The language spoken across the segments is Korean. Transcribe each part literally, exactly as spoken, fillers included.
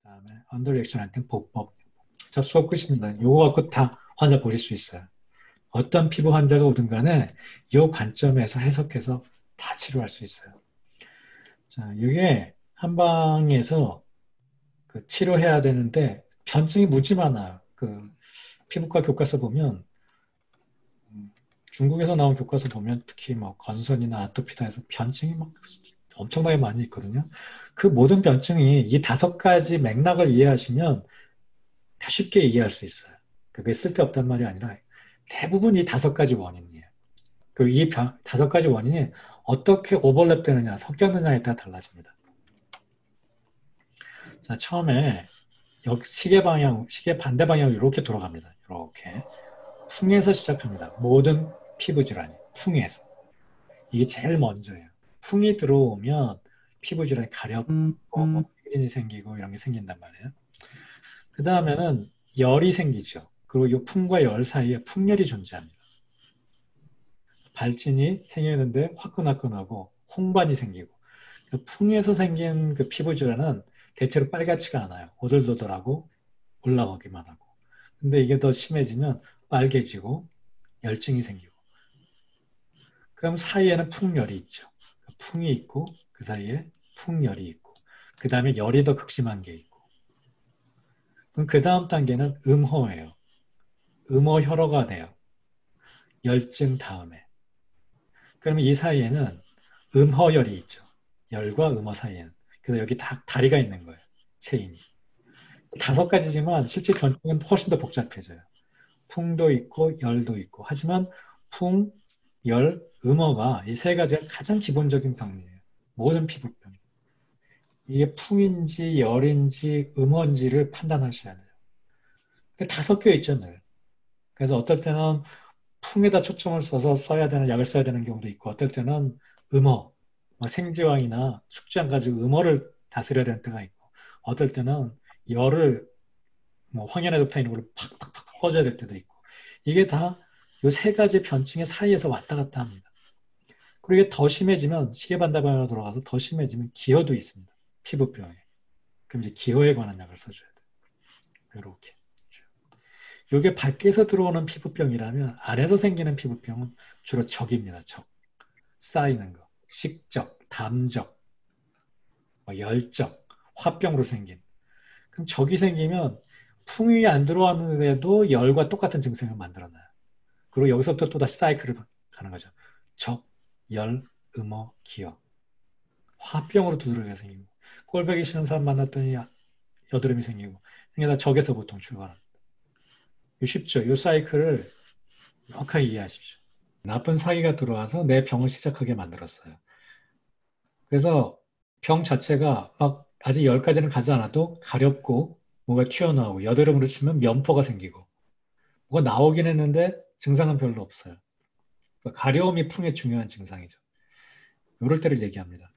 그다음에 언더리액션한테는 보법. 자, 수업 끝입니다. 요거 갖고 다 환자 보실 수 있어요. 어떤 피부 환자가 오든 간에 이 관점에서 해석해서 다 치료할 수 있어요. 자, 이게 한방에서 그 치료해야 되는데 변증이 무지 많아요. 그 피부과 교과서 보면 음, 중국에서 나온 교과서 보면 특히 뭐 건선이나 아토피다 해서 변증이 막 엄청나게 많이 있거든요. 그 모든 변증이 이 다섯 가지 맥락을 이해하시면 다 쉽게 이해할 수 있어요. 그게 쓸데없단 말이 아니라 대부분 이 다섯 가지 원인이에요. 그리고 이 변- 다섯 가지 원인이 어떻게 오버랩 되느냐, 섞였느냐에 따라 달라집니다. 자, 처음에 역 시계 방향, 시계 반대 방향으로 이렇게 돌아갑니다. 이렇게. 풍에서 시작합니다. 모든 피부 질환이 풍에서. 이게 제일 먼저예요. 풍이 들어오면 피부 질환이 가렵고 뭐 삐진이 생기고 이런 게 생긴단 말이에요. 그 다음에는 열이 생기죠. 그리고 이 풍과 열 사이에 풍열이 존재합니다. 발진이 생기는데 화끈화끈하고 홍반이 생기고 그 풍에서 생긴 그 피부 질환은 대체로 빨갛지가 않아요. 오돌도돌하고 올라오기만 하고. 근데 이게 더 심해지면 빨개지고 열증이 생기고. 그럼 사이에는 풍열이 있죠. 풍이 있고 그 사이에 풍열이 있고 그 다음에 열이 더 극심한 게 있고. 그럼 그 다음 단계는 음호예요. 음호 혈어가 돼요. 열증 다음에. 그러면 이 사이에는 음허열이 있죠. 열과 음허 사이에는. 그래서 여기 다, 다리가 있는 거예요. 체인이. 다섯 가지지만 실제 변증은 훨씬 더 복잡해져요. 풍도 있고 열도 있고. 하지만 풍, 열, 음허가 이 세 가지가 가장 기본적인 병리예요. 모든 피부병. 이게 풍인지 열인지 음허인지를 판단하셔야 돼요. 근데 다 섞여 있죠, 늘. 그래서 어떨 때는 풍에다 초점을 써서 써야 되는 약을 써야 되는 경우도 있고 어떨 때는 음어, 뭐 생지왕이나 숙주안 가지고 음어를 다스려야 되는 때가 있고 어떨 때는 열을 뭐 황연해독타인으로 팍팍팍 꺼줘야 될 때도 있고 이게 다 이 세 가지 변증의 사이에서 왔다 갔다 합니다. 그리고 이게 더 심해지면 시계반대방향으로 돌아가서 더 심해지면 기혈도 있습니다. 피부병에. 그럼 이제 기혈에 관한 약을 써줘야 돼요. 이렇게. 이게 밖에서 들어오는 피부병이라면 안에서 생기는 피부병은 주로 적입니다. 적. 쌓이는 거. 식적, 담적, 뭐 열적, 화병으로 생긴. 그럼 적이 생기면 풍이 안 들어왔는데도 열과 똑같은 증상을 만들어놔요. 그리고 여기서부터 또다시 사이클을 가는 거죠. 적, 열, 음어, 기어. 화병으로 두드러기가 생기고 꼴보기 싫은 사람 만났더니 여드름이 생기고 이게 다 적에서 보통 출발합니다. 쉽죠? 이 사이클을 명확하게 이해하십시오. 나쁜 사기가 들어와서 내 병을 시작하게 만들었어요. 그래서 병 자체가 막 아직 열까지는 가지 않아도 가렵고 뭐가 튀어나오고 여드름으로 치면 면포가 생기고 뭐가 나오긴 했는데 증상은 별로 없어요. 그러니까 가려움이 풍의 중요한 증상이죠. 이럴 때를 얘기합니다.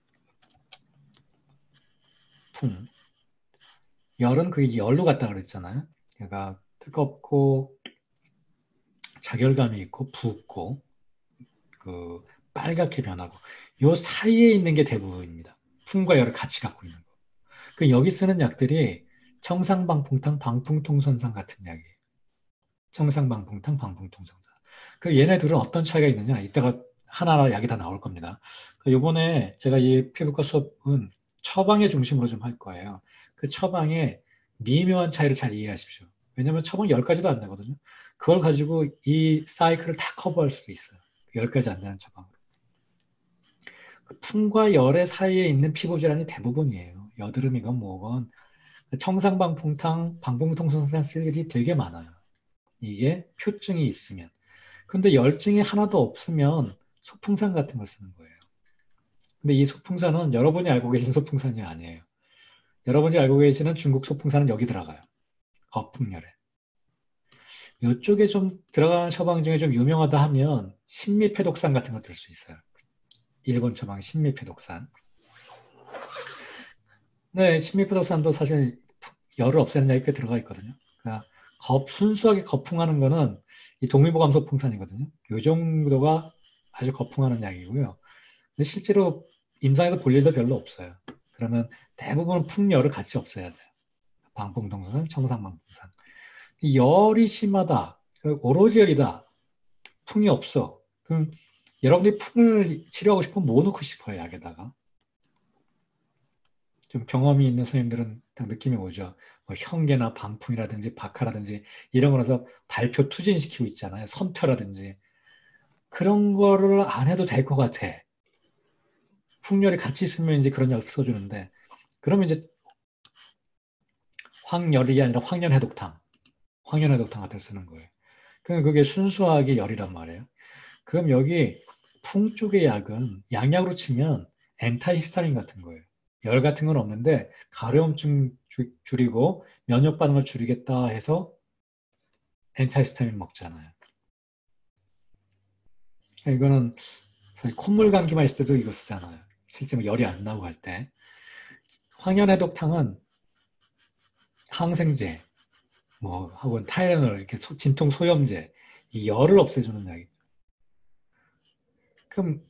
풍. 열은 그게 열로 갔다 그랬잖아요. 그러니까 뜨겁고 자결감이 있고 붓고 그 빨갛게 변하고 요 사이에 있는 게 대부분입니다. 풍과 열을 같이 갖고 있는 거. 그 여기 쓰는 약들이 청상방풍탕, 방풍통선상 같은 약이에요. 청상방풍탕, 방풍통선상. 그 얘네들은 어떤 차이가 있느냐? 이따가 하나하나 약이 다 나올 겁니다. 그 요번에 제가 이 피부과 수업은 처방의 중심으로 좀 할 거예요. 그 처방의 미묘한 차이를 잘 이해하십시오. 왜냐하면 처방 열 가지도 안 되거든요. 그걸 가지고 이 사이클을 다 커버할 수도 있어요. 열 가지 안 되는 처방으로. 그 풍과 열의 사이에 있는 피부 질환이 대부분이에요. 여드름이건 뭐건 청상방풍탕, 방풍통선상 쓸 일이 되게 많아요. 이게 표증이 있으면. 근데 열증이 하나도 없으면 소풍산 같은 걸 쓰는 거예요. 근데 이 소풍산은 여러분이 알고 계신 소풍산이 아니에요. 여러분이 알고 계시는 중국 소풍산은 여기 들어가요. 거품열에. 이쪽에 좀 들어가는 처방 중에 좀 유명하다 하면 신미패독산 같은 거 들 수 있어요. 일본 처방 신미패독산. 네, 신미패독산도 사실 열을 없애는 약이 꽤 들어가 있거든요. 그러니까 거, 순수하게 거풍하는 거는 이 동의보감 소풍산이거든요. 이 정도가 아주 거풍하는 약이고요. 근데 실제로 임상에서 볼 일도 별로 없어요. 그러면 대부분 풍열을 같이 없애야 돼요. 방풍통성, 청산방풍상. 열이 심하다. 오로지 열이다. 풍이 없어. 그럼 여러분들이 풍을 치료하고 싶으면 뭐 넣고 싶어요, 약에다가? 좀 경험이 있는 선생님들은 딱 느낌이 오죠. 뭐 현계나 방풍이라든지 박하라든지 이런 거라서 발표 투진시키고 있잖아요. 선퇴라든지. 그런 거를 안 해도 될 것 같아. 풍열이 같이 있으면 이제 그런 약을 써주는데, 그러면 이제 황열이 아니라 황련해독탕, 황련해독탕 같은 걸 쓰는 거예요. 그럼 그게 순수하게 열이란 말이에요. 그럼 여기 풍 쪽의 약은 양약으로 치면 엔타히스타민 같은 거예요. 열 같은 건 없는데 가려움증 줄이고 면역 반응을 줄이겠다 해서 엔타히스타민 먹잖아요. 이거는 사실 콧물 감기만 있을 때도 이거 쓰잖아요. 실제로 열이 안 나고 할 때. 황현해독탕은 항생제, 뭐 혹은 타이레놀 이렇게 소, 진통 소염제, 이 열을 없애주는 약이에요. 그럼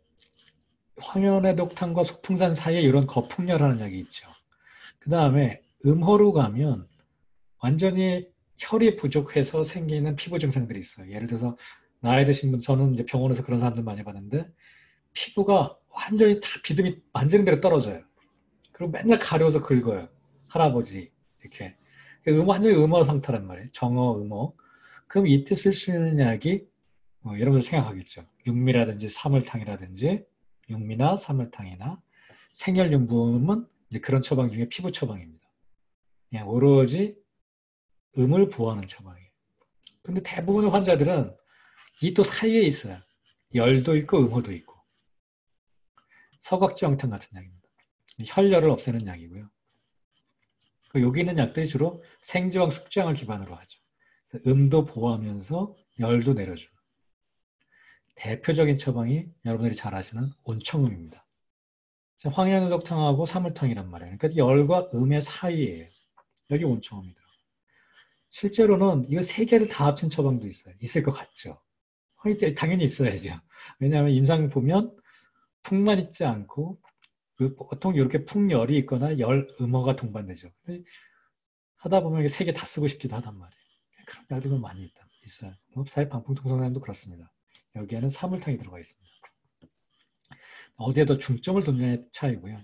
황현해독탕과 속풍산 사이에 이런 거풍열하는 약이 있죠. 그 다음에 음호로 가면 완전히 혈이 부족해서 생기는 피부 증상들이 있어요. 예를 들어서 나이 드신 분, 저는 이제 병원에서 그런 사람들 많이 봤는데 피부가 완전히 다 비듬이 만지는 대로 떨어져요. 그리고 맨날 가려워서 긁어요. 할아버지 이렇게. 음, 완전히 음어 상태란 말이에요. 정어, 음어. 그럼 이때 쓸 수 있는 약이 어, 여러분들 생각하겠죠. 육미라든지 사물탕이라든지 육미나 사물탕이나 생열윤분은 이제 그런 처방 중에 피부 처방입니다. 그냥 오로지 음을 보호하는 처방이에요. 근데 대부분의 환자들은 이 또 사이에 있어요. 열도 있고 음호도 있고. 서각지황탕 같은 약입니다. 혈열을 없애는 약이고요. 그 여기 있는 약들이 주로 생지황, 숙지황을 기반으로 하죠. 그래서 음도 보호하면서 열도 내려주는. 대표적인 처방이 여러분들이 잘 아시는 온청음입니다. 황현덕탕하고 사물탕이란 말이에요. 그러니까 열과 음의 사이에 여기 온청음이더라고요. 실제로는 이거 세 개를 다 합친 처방도 있어요. 있을 것 같죠. 당연히 있어야죠. 왜냐하면 임상 보면 풍만 있지 않고 그 보통 이렇게 풍열이 있거나 열 음어가 동반되죠. 하다 보면 이게 세 개 다 쓰고 싶기도 하단 말이에요. 그런 약들도 많이 있다, 있어요. 사회 방풍통성량도 그렇습니다. 여기에는 사물탕이 들어가 있습니다. 어디에 더 중점을 두느냐의 차이고요.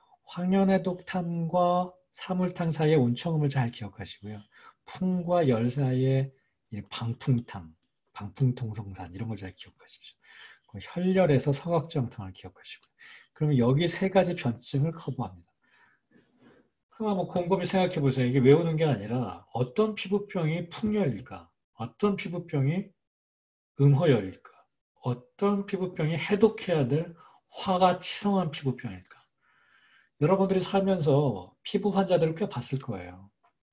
황련해독탕과 사물탕 사이의 온청음을 잘 기억하시고요. 풍과 열 사이의 방풍탕, 방풍통성산 이런 걸 잘 기억하십시오. 혈열에서 서각지황탕을 기억하시고요. 그러면 여기 세 가지 변증을 커버합니다. 그럼 한번 곰곰이 생각해 보세요. 이게 외우는 게 아니라 어떤 피부병이 풍열일까? 어떤 피부병이 음허열일까? 어떤 피부병이 해독해야 될 화가 치성한 피부병일까? 여러분들이 살면서 피부 환자들을 꽤 봤을 거예요.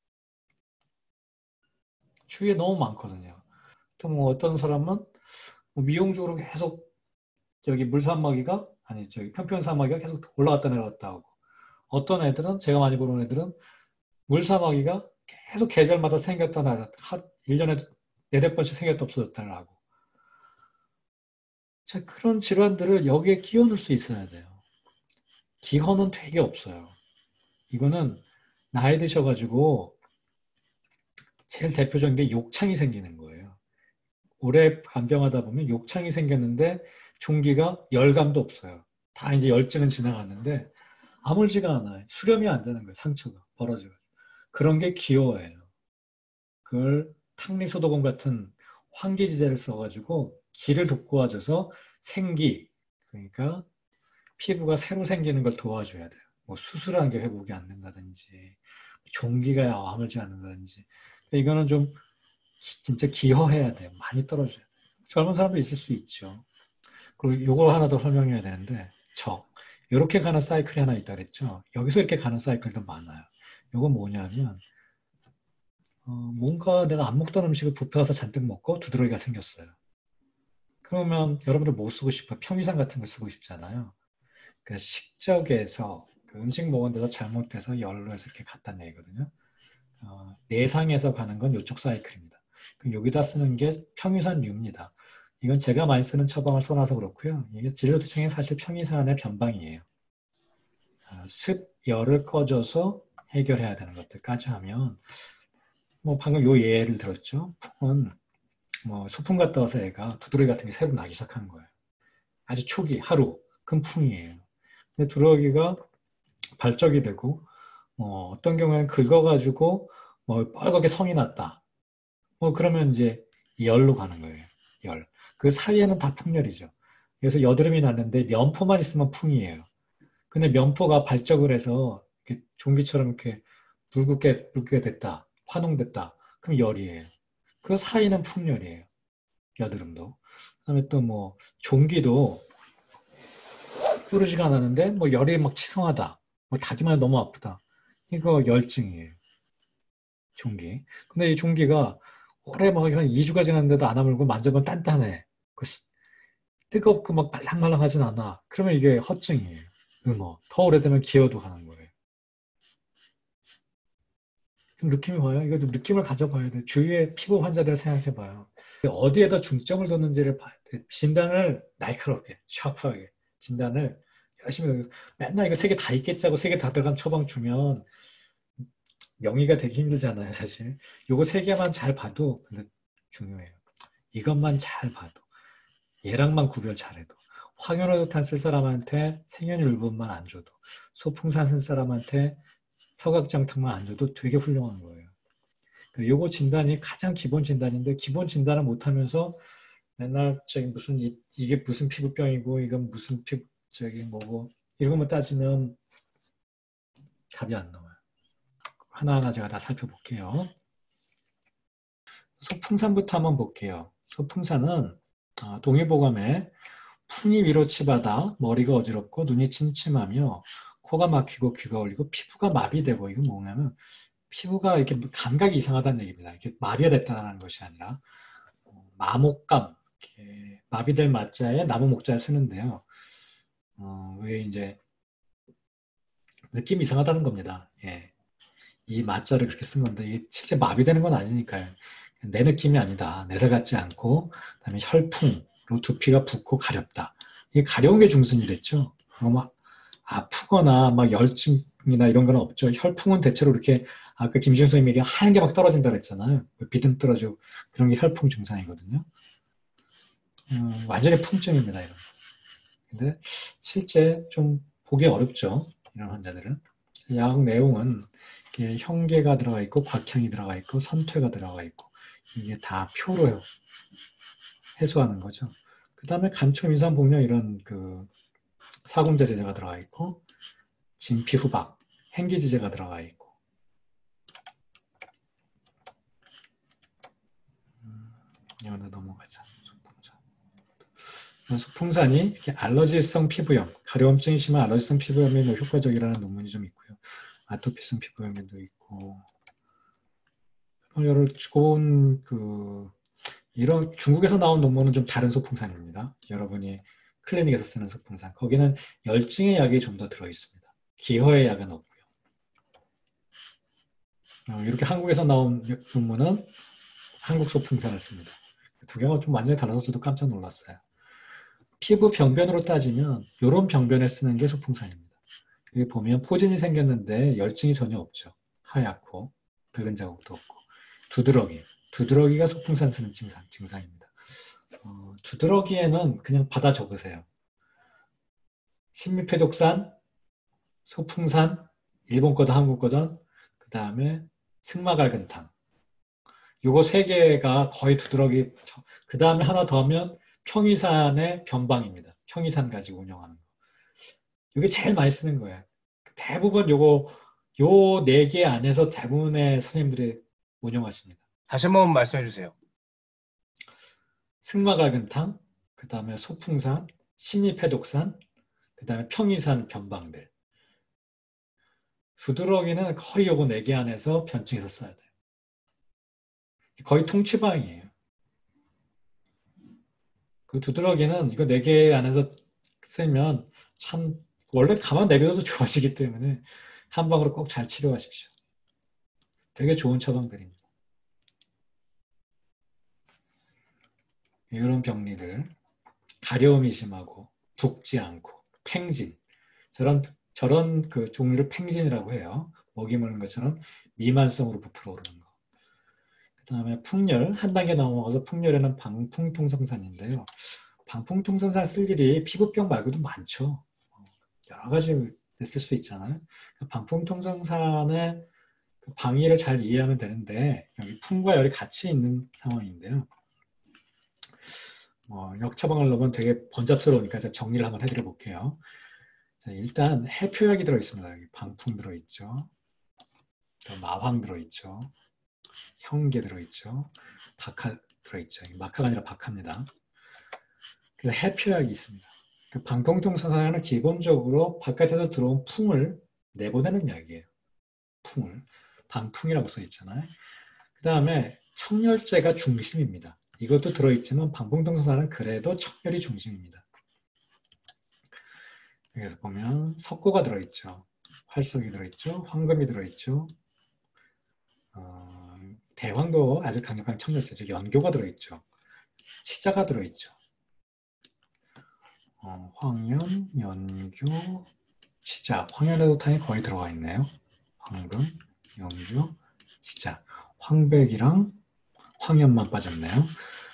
주위에 너무 많거든요. 또 뭐 어떤 사람은 뭐 미용적으로 계속 저기 물산마귀가 아니 저기 편편사마귀가 계속 올라갔다 내려갔다 하고 어떤 애들은 제가 많이 보는 애들은 물사마귀가 계속 계절마다 생겼다 나갔다 일 년에 네댓 번씩 생겼다 없어졌다 하고 자 그런 질환들을 여기에 끼워 넣을 수 있어야 돼요. 기허는 되게 없어요. 이거는 나이 드셔가지고 제일 대표적인 게 욕창이 생기는 거예요. 오래 간병하다 보면 욕창이 생겼는데 종기가 열감도 없어요. 다 이제 열증은 지나갔는데 아물지가 않아요. 수렴이 안 되는 거예요. 상처가 벌어져요. 그런 게 기호예요. 그걸 탕리소독원 같은 환기지제를 써가지고 기를 돋구어줘서 생기 그러니까 피부가 새로 생기는 걸 도와줘야 돼요. 뭐 수술한 게 회복이 안 된다든지 종기가 아물지 않는다든지 이거는 좀 진짜 기허해야 돼요. 많이 떨어져요. 젊은 사람도 있을 수 있죠. 그리고 이거 하나 더 설명해야 되는데 적. 이렇게 가는 사이클이 하나 있다 그랬죠. 여기서 이렇게 가는 사이클도 많아요. 이건 뭐냐면 어, 뭔가 내가 안 먹던 음식을 뷔페 가서 잔뜩 먹고 두드러기가 생겼어요. 그러면 여러분들 뭐 쓰고 싶어요? 편의상 같은 걸 쓰고 싶잖아요. 그 식적에서 그 음식 먹은 데서 잘못돼서 열로 해서 이렇게 갔다는 얘기거든요. 어, 내상에서 가는 건 이쪽 사이클입니다. 그럼 여기다 쓰는 게 평유산유입니다. 이건 제가 많이 쓰는 처방을 써놔서 그렇고요. 이게 진료도청의 사실 평이산의 변방이에요. 어, 습, 열을 꺼줘서 해결해야 되는 것들까지 하면 뭐 방금 요 예를 들었죠. 풍은 뭐 소풍 갔다 와서 애가 두드러기 같은 게 새로 나기 시작하는 거예요. 아주 초기 하루 큰 풍이에요. 근데 두드러기가 발적이 되고 뭐 어떤 경우에는 긁어가지고 뭐 빨갛게 성이 났다. 뭐 그러면 이제 열로 가는 거예요. 열. 그 사이에는 다 풍열이죠. 그래서 여드름이 났는데 면포만 있으면 풍이에요. 근데 면포가 발적을 해서 이렇게 종기처럼 이렇게 붉게 붉게 됐다. 환홍됐다. 그럼 열이에요. 그 사이는 풍열이에요. 여드름도. 그다음에 또 뭐 종기도 뾰루지가 나는데 뭐 열이 막 치성하다. 뭐 닿기만 해도 너무 아프다. 이거 열증이에요. 종기. 근데 이 종기가 오래 막한 이 주가 지났는데도 안 아물고 만져보면 단단해. 그 뜨겁고 막 말랑말랑하진 않아. 그러면 이게 허증이에요. 음어. 더 오래되면 기어도 가는 거예요. 좀 느낌이 와요? 이거 좀 느낌을 가져봐야 돼. 주위의 피부 환자들을 생각해봐요. 어디에다 중점을 뒀는지를 봐야 돼. 진단을 날카롭게, 샤프하게. 진단을 열심히, 맨날 이거 세 개 다 있겠지 하고 세 개 다 들어간 처방 주면 명의가 되기 힘들잖아요, 사실. 요거 세 개만 잘 봐도 근데 중요해요. 이것만 잘 봐도. 얘랑만 구별 잘해도. 황현어도탄 쓸 사람한테 생연율분만 안 줘도. 소풍산 쓸 사람한테 서각장탕만 안 줘도 되게 훌륭한 거예요. 요거 진단이 가장 기본 진단인데 기본 진단을 못하면서 맨날 저기 무슨 이, 이게 무슨 피부병이고 이건 무슨 피부 저기 뭐고 이런 것만 따지면 답이 안 나와요. 하나하나 제가 다 살펴볼게요. 소풍산부터 한번 볼게요. 소풍산은 동의보감에 풍이 위로 치받아 머리가 어지럽고 눈이 침침하며 코가 막히고 귀가 울리고 피부가 마비되고 이건 뭐냐면 피부가 이렇게 감각이 이상하다는 얘기입니다. 이렇게 마비가 됐다는 것이 아니라 마목감, 이렇게 마비될 마자에 나무 목자를 쓰는데요. 어, 왜 이제 느낌이 이상하다는 겁니다. 예. 이 마자를 그렇게 쓴 건데 이게 실제 마비되는 건 아니니까요. 내 느낌이 아니다. 내사 같지 않고 그다음에 혈풍으로 두피가 붓고 가렵다. 이게 가려운 게 중순이랬죠. 막 아프거나 막 열증이나 이런 건 없죠. 혈풍은 대체로 이렇게 아까 김지영 선생님이 얘기한 하얀 게 막 떨어진다 그랬잖아요. 비듬 떨어지고 그런 게 혈풍 증상이거든요. 음, 완전히 풍증입니다. 이런. 근데 실제 좀 보기 어렵죠. 이런 환자들은. 약 내용은 형계가 들어가 있고 곽향이 들어가 있고 선퇴가 들어가 있고 이게 다 표로 해소하는 거죠. 그 다음에 간초 민산복령 이런 그 사군제 제제가 들어가 있고 진피후박, 행기지제가 들어가 있고 음, 이거는 넘어가자. 소풍산. 소풍산이 이렇게 알러지성 피부염, 가려움증이 심한 알러지성 피부염에 효과적이라는 논문이 좀 있고요. 아토피성 피부염에도 있고 여러 좋은 그 이런 중국에서 나온 논문은 좀 다른 소풍산입니다. 여러분이 클리닉에서 쓰는 소풍산. 거기는 열증의 약이 좀 더 들어 있습니다. 기허의 약은 없고요. 어, 이렇게 한국에서 나온 논문은 한국 소풍산을 씁니다. 두 개가 좀 완전히 달라서 저도 깜짝 놀랐어요. 피부 병변으로 따지면 이런 병변에 쓰는 게 소풍산입니다. 여기 보면 포진이 생겼는데 열증이 전혀 없죠. 하얗고 붉은 자국도 없고 두드러기. 두드러기가 소풍산 쓰는 증상, 증상입니다. 어, 두드러기에는 그냥 받아 적으세요. 신미패독산, 소풍산, 일본 거든 한국 거든 그 다음에 승마갈근탕. 요거 세 개가 거의 두드러기. 그 다음에 하나 더 하면 평이산의 변방입니다. 평이산 가지고 운영하는 거. 이게 제일 많이 쓰는 거예요. 대부분 요거 요 네 개 안에서 대부분의 선생님들이 운영하십니다. 다시 한번 말씀해 주세요. 승마갈근탕, 그 다음에 소풍산, 신입해독산, 그 다음에 평이산 변방들. 두드러기는 거의 요거 네 개 안에서 변증해서 써야 돼요. 거의 통치방이에요. 그 두드러기는 이거 네 개 안에서 쓰면 참 원래 가만 내버려도 좋아지기 때문에 한 방으로 꼭 잘 치료하십시오. 되게 좋은 처방들입니다. 이런 병리들 가려움이 심하고 붓지 않고 팽진 저런 저런 그 종류를 팽진이라고 해요. 먹이 물는 것처럼 미만성으로 부풀어 오르는 거. 그 다음에 풍열, 한 단계 넘어가서 풍열에는 방풍통성산인데요. 방풍통성산 쓸 일이 피부병 말고도 많죠. 여러 가지 쓸 수 있잖아요. 방풍통성산의 방위를 잘 이해하면 되는데 여기 풍과 열이 같이 있는 상황인데요. 어, 역처방을 넣으면 되게 번잡스러우니까 제가 정리를 한번 해드려 볼게요. 자, 일단 해표약이 들어있습니다. 여기 방풍 들어있죠. 마황 들어있죠. 형계 들어있죠. 박하 들어있죠. 마카가 아니라 박하입니다. 그래서 해표약이 있습니다. 그 방풍통성산은 기본적으로 바깥에서 들어온 풍을 내보내는 약이에요. 풍을. 방풍이라고 써 있잖아요. 그 다음에 청열제가 중심입니다. 이것도 들어있지만 방풍통성산은 그래도 청열이 중심입니다. 여기서 보면 석고가 들어있죠. 활석이 들어있죠. 황금이 들어있죠. 어, 대황도 아주 강력한 청열제죠. 연교가 들어있죠. 치자가 들어있죠. 어, 황연, 연교, 치자. 황연에도탕이 거의 들어가 있네요. 황금, 연교, 치자. 황백이랑 황연만 빠졌네요.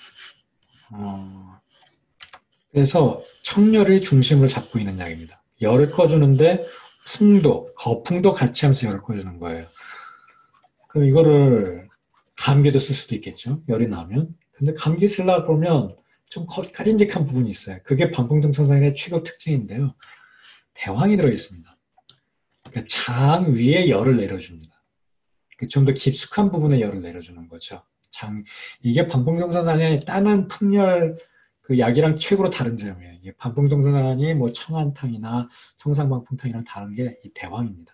어, 그래서 청열의 중심을 잡고 있는 약입니다. 열을 꺼주는데 풍도, 거풍도 같이 하면서 열을 꺼주는 거예요. 그럼 이거를 감기도 쓸 수도 있겠죠. 열이 나면. 근데 감기 쓰려고 그러면 좀 가림직한 부분이 있어요. 그게 방풍통성산의 최고 특징인데요. 대황이 들어있습니다. 그러니까 장 위에 열을 내려줍니다. 좀 더 깊숙한 부분에 열을 내려주는 거죠. 장, 이게 방풍통성산의 다른 풍열 그 약이랑 최고로 다른 점이에요. 이게 방풍통성산이 뭐 청안탕이나 청상방풍탕이랑 다른 게 이 대황입니다.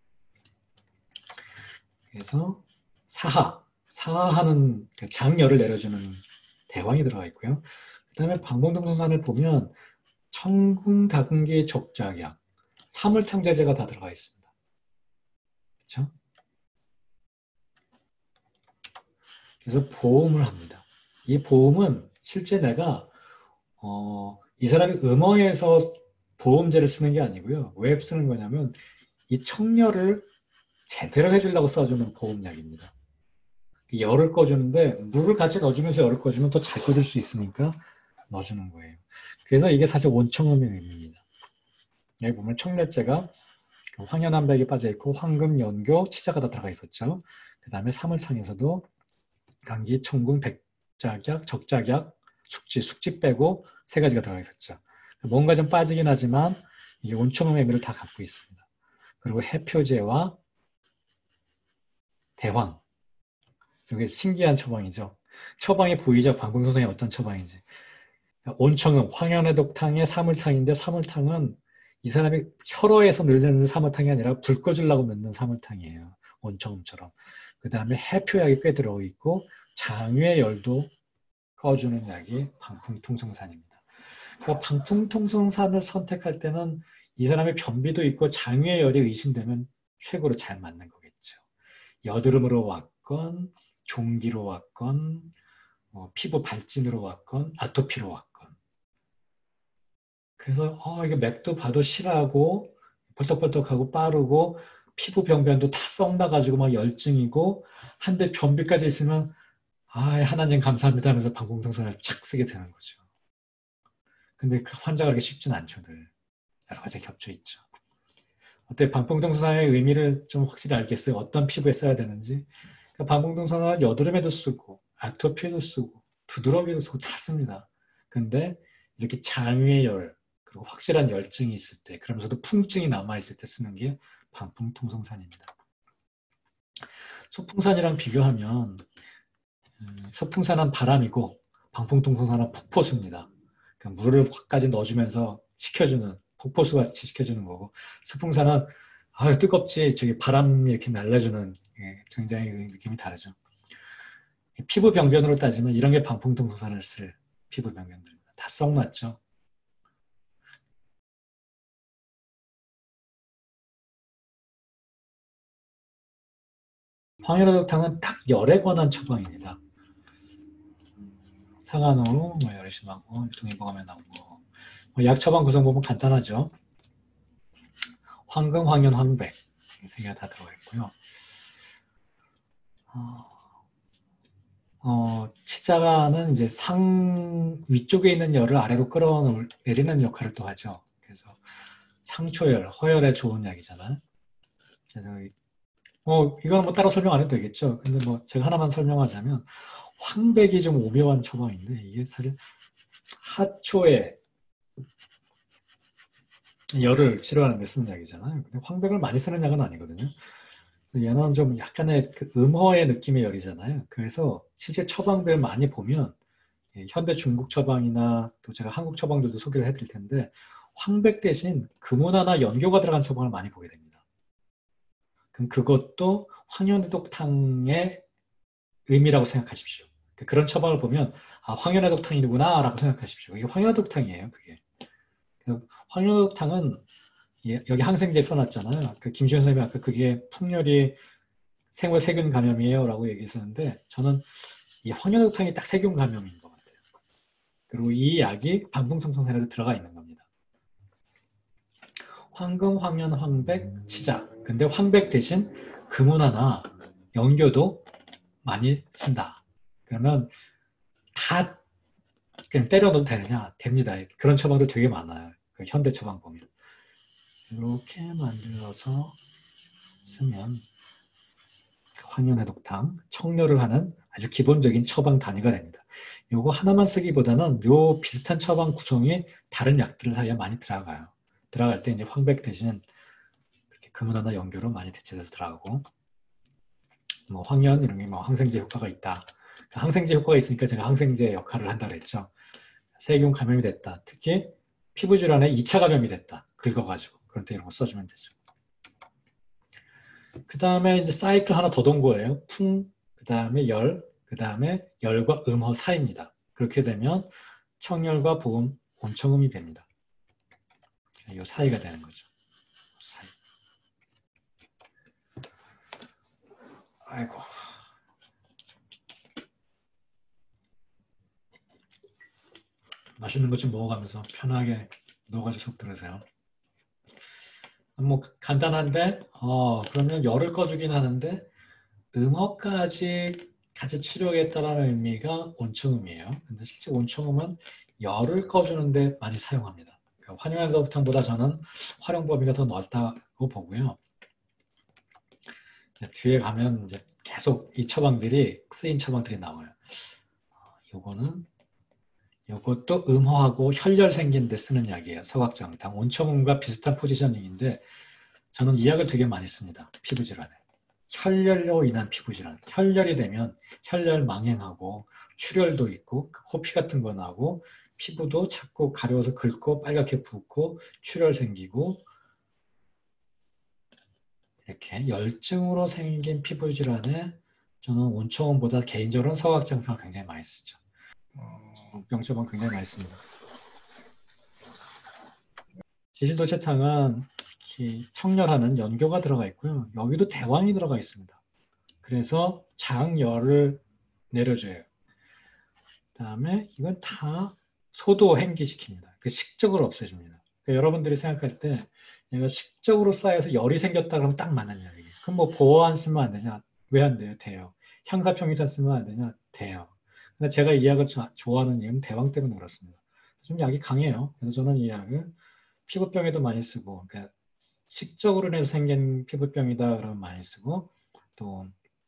그래서 사하, 사하는 장열을 내려주는 대황이 들어가 있고요. 그 다음에 방풍통성산을 보면 청궁, 다근기, 적작약, 사물탕제제가 다 들어가 있습니다. 그렇죠? 그래서 보험을 합니다. 이 보험은 실제 내가 어, 이 사람이 음어에서 보험제를 쓰는 게 아니고요. 왜 쓰는 거냐면 이 청열을 제대로 해주려고 써주는 보험약입니다. 열을 꺼주는데 물을 같이 넣어주면서 열을 꺼주면 더 잘 꺼줄 수 있으니까 넣어주는 거예요. 그래서 이게 사실 원청음의 의미입니다. 여기 보면 청열제가 황연한백이 빠져있고 황금, 연교, 치자가 다 들어가 있었죠. 그 다음에 사물탕에서도 감기, 청궁, 백작약, 적작약, 숙지, 숙지 빼고 세 가지가 들어가 있었죠. 뭔가 좀 빠지긴 하지만 이게 온청음의 의미를 다 갖고 있습니다. 그리고 해표제와 대황. 이게 신기한 처방이죠. 처방이 보이죠? 방풍통성이 어떤 처방인지. 온청음, 황연해독탕의 사물탕인데 사물탕은 이 사람이 혈어에서 늘리는 사물탕이 아니라 불 꺼주려고 넣는 사물탕이에요. 온청음처럼. 그 다음에 해표약이 꽤 들어있고 장외 열도 꺼주는 약이 방풍통성산입니다. 그러니까 방풍통성산을 선택할 때는 이 사람의 변비도 있고 장외열이 의심되면 최고로 잘 맞는 거겠죠. 여드름으로 왔건 종기로 왔건 뭐 피부 발진으로 왔건 아토피로 왔건. 그래서 어, 이게 맥도 봐도 실하고 벌떡벌떡하고 빠르고 피부 병변도 다 썩나가지고 막 열증이고 한데 변비까지 있으면 아, 하나님 감사합니다 하면서 방풍통성을 착 쓰게 되는 거죠. 근데 그 환자가 그렇게 쉽진 않죠. 늘. 여러 가지 겹쳐 있죠. 어때 방풍통성의 의미를 좀 확실히 알겠어요? 어떤 피부에 써야 되는지. 그러니까 방풍통성은 여드름에도 쓰고 아토피에도 쓰고 두드러기도 쓰고 다 씁니다. 근데 이렇게 장외열 그리고 확실한 열증이 있을 때 그러면서도 풍증이 남아있을 때 쓰는 게 방풍통성산입니다. 소풍산이랑 비교하면 소풍산은 바람이고 방풍통성산은 폭포수입니다. 그러니까 물을 확까지 넣어주면서 식혀주는 폭포수 같이 식혀주는 거고 소풍산은 아 뜨겁지 저기 바람이 이렇게 날려주는 예, 굉장히 느낌이 다르죠. 피부 병변으로 따지면 이런 게 방풍통성산을 쓸 피부 병변들입니다. 다 썩맞죠. 황열화독탕은 딱 열에 관한 처방입니다. 상한호, 뭐 열이 심하고 동의보감에 나온 거. 뭐 약 처방 구성 보면 간단하죠. 황금, 황연, 황백. 세 개가 다 들어가 있고요. 어, 어, 치자가는 이제 상 위쪽에 있는 열을 아래로 끌어내리는 역할을 또 하죠. 그래서 상초열, 허열에 좋은 약이잖아요. 그래서 어, 이거는 뭐 따로 설명 안 해도 되겠죠. 근데 뭐 제가 하나만 설명하자면 황백이 좀 오묘한 처방인데 이게 사실 하초에 열을 치료하는 데 쓰는 약이잖아요. 근데 황백을 많이 쓰는 약은 아니거든요. 얘는 좀 약간의 그 음허의 느낌의 열이잖아요. 그래서 실제 처방들 많이 보면 예, 현대 중국 처방이나 또 제가 한국 처방들도 소개를 해드릴 텐데 황백 대신 금오나나 연교가 들어간 처방을 많이 보게 됩니다. 그럼 그것도 황현해독탕의 의미라고 생각하십시오. 그런 처방을 보면 아 황현해독탕이구나 라고 생각하십시오. 이게 황현해독탕이에요. 그게. 황현해독탕은 여기 항생제 써놨잖아요. 그 김시현 선생님이 아까 그게 풍열이 생활 세균 감염이에요 라고 얘기했었는데 저는 이 황현해독탕이 딱 세균 감염인 것 같아요. 그리고 이 약이 반풍청청산에도 들어가 있는 겁니다. 황금, 황현, 황백, 치자. 근데 황백 대신 금운하나 연교도 많이 쓴다. 그러면 다 그냥 때려 넣어도 되느냐? 됩니다. 그런 처방도 되게 많아요. 그 현대 처방 보면. 이렇게 만들어서 쓰면 황현해독탕, 청료를 하는 아주 기본적인 처방 단위가 됩니다. 요거 하나만 쓰기보다는 요 비슷한 처방 구성이 다른 약들 사이에 많이 들어가요. 들어갈 때 이제 황백 대신 이렇게 금은하나 연교로 많이 대체돼서 들어가고 뭐 황현 이런 게 뭐 항생제 효과가 있다. 항생제 효과가 있으니까 제가 항생제 역할을 한다 그랬죠. 세균 감염이 됐다. 특히 피부 질환에 이 차 감염이 됐다. 긁어가지고 그럴 때 이런 거 써주면 되죠. 그 다음에 이제 사이클 하나 더 돈 거예요. 풍, 그 다음에 열, 그 다음에 열과 음허 사이입니다. 그렇게 되면 청열과 보음, 온청음이 됩니다. 이 사이가 되는 거죠. 사이. 아이고. 맛있는 것 좀 먹어가면서 편하게 넣어가지고 속 들으세요. 뭐 간단한데 어 그러면 열을 꺼주긴 하는데 음허까지 같이 치료하겠다라는 의미가 온청음이에요. 근데 실제 온청음은 열을 꺼주는데 많이 사용합니다. 그러니까 환영해독탕보다 저는 활용 범위가 더 넓다고 보고요. 뒤에 가면 이제 계속 이 처방들이 쓰인 처방들이 나와요. 요거는 요것도 음허하고 혈열 생긴 데 쓰는 약이에요. 서각정당. 온청음과 비슷한 포지셔닝인데 저는 이 약을 되게 많이 씁니다. 피부질환에. 혈열로 인한 피부질환. 혈열이 되면 혈열 망행하고 출혈도 있고 코피 같은 거 나고 피부도 자꾸 가려워서 긁고 빨갛게 붓고 출혈 생기고 이렇게 열증으로 생긴 피부질환에 저는 온청음보다 개인적으로는 서각장상을 굉장히 많이 쓰죠. 병처방 굉장히 많이 씁니다. 지질도체탕은 청열하는 연교가 들어가 있고요. 여기도 대왕이 들어가 있습니다. 그래서 장열을 내려줘요. 그다음에 이건 다 소도 행기시킵니다. 그 식적을 없애줍니다. 그러니까 여러분들이 생각할 때 얘가 식적으로 쌓여서 열이 생겼다 그러면 딱 맞는 열이에요. 그럼 뭐 보호안 쓰면 안 되냐? 왜 안 돼요? 돼요. 향사평이산 쓰면 안 되냐? 돼요. 근데 제가 이 약을 좋아하는 이유는 대왕 때문에 그렇습니다. 좀 약이 강해요. 그래서 저는 이 약을 피부병에도 많이 쓰고, 그러니까 식적으로 인해서 생긴 피부병이다 그러면 많이 쓰고, 또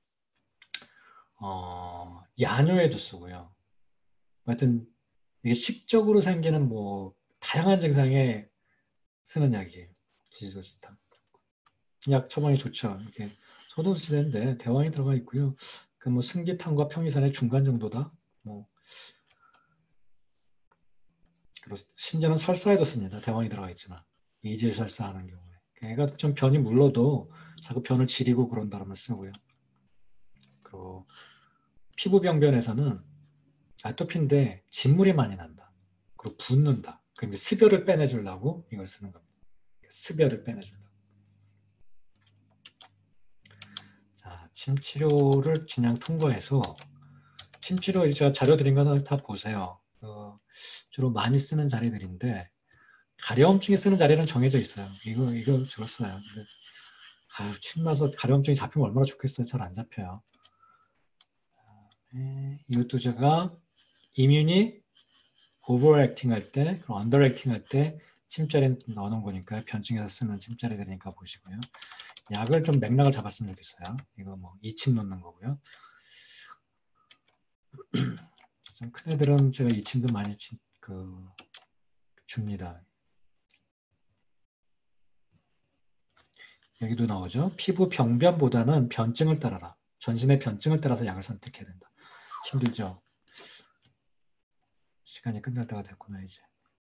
어, 야뇨에도 쓰고요. 하여튼 이게 식적으로 생기는 뭐 다양한 증상에 쓰는 약이에요. 지지도시탕. 약 처방이 좋죠. 이게 소도시인데 대왕이 들어가 있고요. 그 뭐 승기탕과 평이산의 중간 정도다. 뭐 그리고 심지어는 설사에도 씁니다. 대왕이 들어가 있지만 이질 설사하는 경우에 애가 좀 변이 물러도 자꾸 변을 지리고 그런다면 쓰고요. 그리고 피부 병변에서는 아토피인데 진물이 많이 난다. 그리고 붓는다. 그럼 이제 습열을 빼내주려고 이걸 쓰는 겁니다. 습열을 빼내준다. 자, 침 치료를 그냥 통과해서 침 치료 제가 자료 드린 거는 다 보세요. 어, 주로 많이 쓰는 자리들인데 가려움증에 쓰는 자리는 정해져 있어요. 이거 이거 주로 써요. 근데 아유, 침 나서 가려움증이 잡히면 얼마나 좋겠어요. 잘 안 잡혀요. 네, 이것도 제가 이뮨이 오버액팅 할 때, 그리고 언더액팅 할 때 침자리 넣어놓은 거니까 변증에서 쓰는 침자리들이니까 보시고요. 약을 좀 맥락을 잡았으면 좋겠어요. 이거 뭐 이침 넣는 거고요. 좀 큰 애들은 제가 이침도 많이 치, 그 줍니다. 여기도 나오죠. 피부 병변보다는 변증을 따라라. 전신의 변증을 따라서 약을 선택해야 된다. 힘들죠. 시간이 끝날 때가 됐구나 이제.